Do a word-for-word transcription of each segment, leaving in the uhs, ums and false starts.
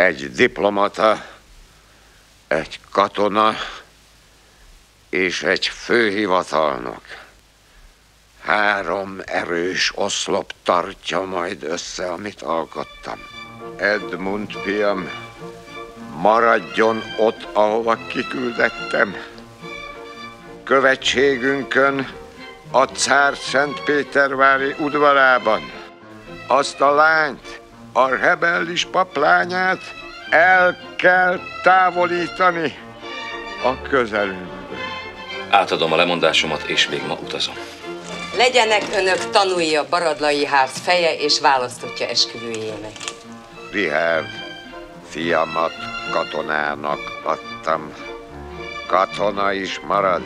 Egy diplomata, egy katona és egy főhivatalnok. Három erős oszlop tartja majd össze, amit alkottam. Edmund fiam, maradjon ott, ahova kiküldettem. Követségünkön a cár Szentpétervári udvarában. Azt a lányt, a rebellis paplányát el kell távolítani a közelünkből. Átadom a lemondásomat, és még ma utazom. Legyenek önök tanúi a Baradlai ház feje és választottja esküvőjének. Richárd, fiamat katonának adtam. Katona is marad.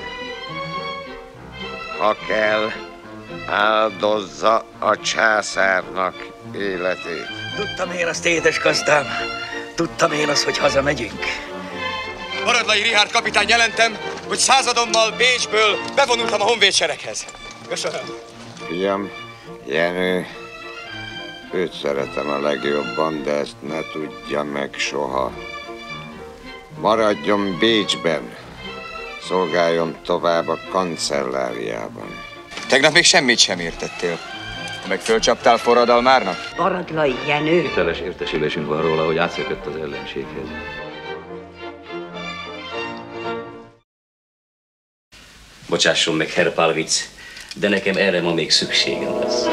Ha kell, áldozza a császárnak életét. Tudtam én azt, édesgazdám. Tudtam én azt, hogy hazamegyünk. Baradlai Richárd kapitány, jelentem, hogy századommal Bécsből bevonultam a honvédsereghez. Köszönöm. Fiam, Jenő, őt szeretem a legjobban, de ezt ne tudja meg soha. Maradjon Bécsben, szolgáljon tovább a kancelláriában. Tegnap még semmit sem értettél. Meg fölcsaptál forradalmárnak? Baradlai Jenő. Hiteles értesülésünk van róla, hogy átszökött az ellenséghez. Bocsásson meg, Herr Pálvic, de nekem erre ma még szükségem lesz.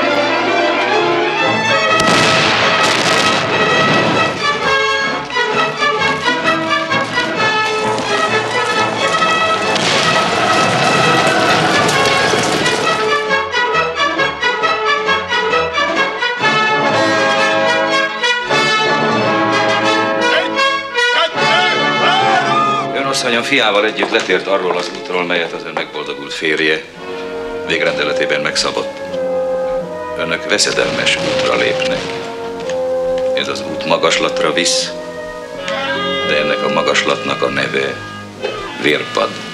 Asszonyom fiával együtt letért arról az útról, melyet az ön megboldogult férje végrendeletében megszabott. Önök veszedelmes útra lépnek. Ez az út magaslatra visz, de ennek a magaslatnak a neve Vérpad.